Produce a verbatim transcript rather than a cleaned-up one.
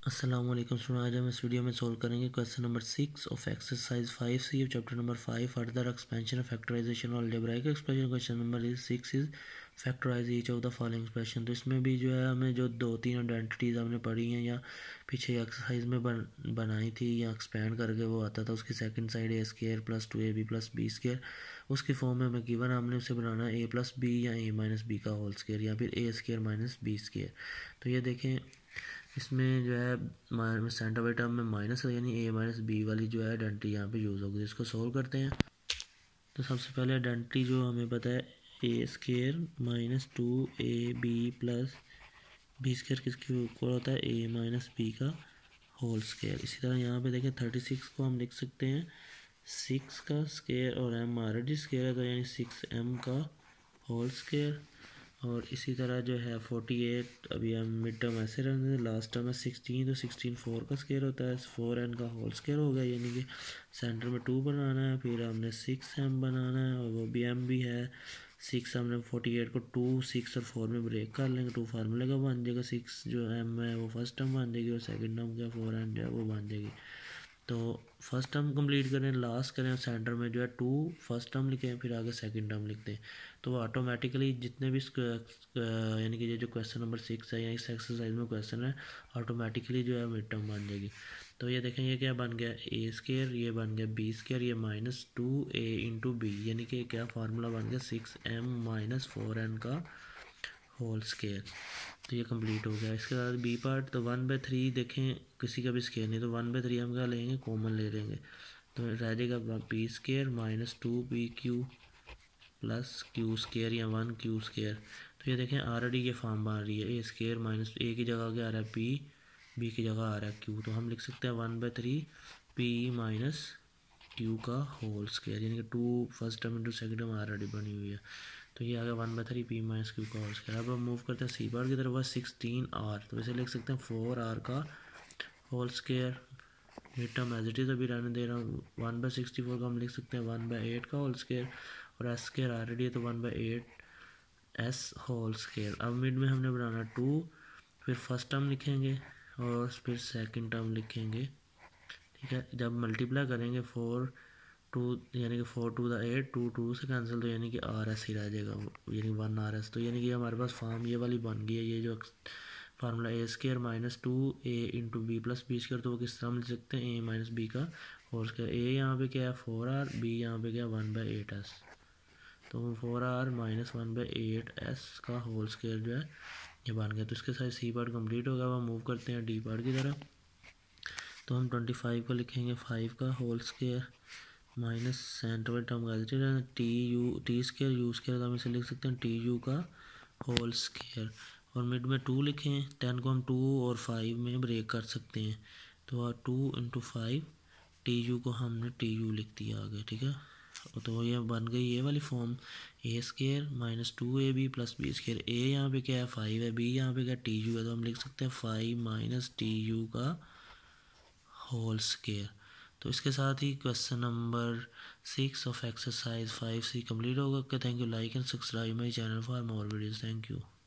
अस्सलाम वालेकुम स्टूडेंट, आज हम इस वीडियो में सोल्व करेंगे question number six of exercise five C chapter number five further expansion of factorisation और algebraic expression. Question number is six is factorise each of the following expression. तो इसमें भी जो है हमें जो दो तीन आइडेंटिटीज हमने पढ़ी हैं या पीछे एक्सरसाइज में बन, बनाई थी या एक्सपेंड करके वो आता था, उसकी second side A square plus two A B plus B square, उसकी फॉर्म में हमें गिवन हमने उसे बनाना है ए प्लस बी या ए माइनस बी का होल स्केयर या फिर A square minus B square. तो ये देखें इसमें जो है सेंटर बाई टर्म में माइनस है, यानी ए माइनस बी वाली जो है आइडेंटिटी यहाँ पे यूज़ होगी। इसको सोल्व करते हैं। तो सबसे पहले आइडेंटिटी जो हमें पता है A square minus two A B plus B square किसके इक्वल होता है ए माइनस बी का होल स्केयर। इसी तरह यहाँ पे देखें थर्टी सिक्स को हम लिख सकते हैं सिक्स का स्केयर और एम ऑलरेडी स्केयर है तो यानी सिक्स एम का होल स्केयर। और इसी तरह जो है फोर्टी एट अभी हम मिड टर्म ऐसे रहने दें, लास्ट टर्म है सिक्सटीन तो सिक्सटीन फोर का स्केयर होता है, फोर एन का होल स्केयर हो गया, यानी कि सेंटर में टू बनाना है, फिर हमने सिक्स एम बनाना है और वो भी एम भी है। सिक्स हमने फोर्टी एट को टू सिक्स और फोर में ब्रेक कर लेंगे, टू फार्मूले का बन जाएगा, सिक्स जो एम है वो फर्स्ट टर्म बन जाएगी और सेकेंड टर्म क्या फोर एन जो है वो बन जाएगी। तो फर्स्ट टर्म कंप्लीट करें, लास्ट करें, सेंटर में जो है टू फर्स्ट टर्म लिखें, फिर आगे सेकंड टर्म लिखते हैं। तो ऑटोमेटिकली जितने भी यानी कि ये जो क्वेश्चन नंबर सिक्स है या इस एक्सरसाइज में क्वेश्चन है ऑटोमेटिकली जो है मिड टर्म बन जाएगी। तो ये देखें ये क्या बन गया ए स्केयर, ये बन गया बी स्केयर, ये minus two A into B, यानी कि क्या फार्मूला बन गया six M minus four N का होल स्केयर। तो ये कंप्लीट हो गया। इसके बाद बी पार्ट, तो वन बाई थ्री देखें किसी का भी स्केयर नहीं, तो वन बाई थ्री हम क्या लेंगे कॉमन ले लेंगे, तो रह जाएगा B square minus two B Q plus Q square या वन क्यू स्केयर। तो ये देखें ऑलरेडी ये फॉर्म बन रही है ए स्केयर माइनस ए की जगह क्या आ रहा है पी, बी की जगह आ रहा है क्यू, तो हम लिख सकते हैं one by three P minus Q का होल स्केयर, यानी कि two first term into second term already बनी हुई है। तो ये आ गया one by three P minus Q का होल स्केयर। अब हम मूव करते हैं सी पार्ट की तरफ, सिक्सटीन आर, तो इसे लिख सकते हैं फोर आर का whole square. Mid term as it is अभी रहने दे रहा हूँ, वन बाई सिक्सटी फोर का हम लिख सकते हैं वन बाई एट का होल स्केयर और एस स्केयर ऑलरेडी है तो one by eight S whole square. अब मिड में हमने बनाना टू, फिर फर्स्ट टर्म लिखेंगे और फिर सेकेंड टर्म लिखेंगे, ठीक है। जब मल्टीप्लाई करेंगे फोर टू यानी कि four to the eight, two two से कैंसिल, तो यानी कि आर एस ही रह जाएगा, यानी वन आर एस। तो यानी कि हमारे पास फॉर्म ये वाली बन गई है, ये जो formula A square minus two A into B plus B square, तो वो किस तरह हम लिख सकते हैं ए माइनस बी का होल स्केयर। ए यहाँ पे क्या है फोर आर, बी यहाँ पे क्या है वन बाई एट एस, तो four R minus one by eight S का होल स्केयर जो है ये बन गया। तो इसके साथ सी पार्ट कंप्लीट होगा। अब हम मूव करते हैं डी पार्ट की तरफ। तो हम ट्वेंटी फाइव को लिखेंगे फाइव का whole square minus centre by term T U T square U square, तो हम इसे लिख सकते हैं टी यू का होल स्केयर। और मिड में टू लिखें, टेन को हम टू और फाइव में ब्रेक कर सकते हैं, तो two into five t u को हमने टी यू लिख दिया आगे, ठीक है। तो ये बन गई ये वाली form a square minus two A B plus B square. ए यहाँ पे क्या है फाइव है, बी यहाँ पे क्या टी यू है, तो हम लिख सकते हैं फाइव माइनस टी यू का होल स्केयर। तो इसके साथ ही question number six of exercise five c complete होगा। Okay, thank you, like and subscribe my channel for more videos, thank you.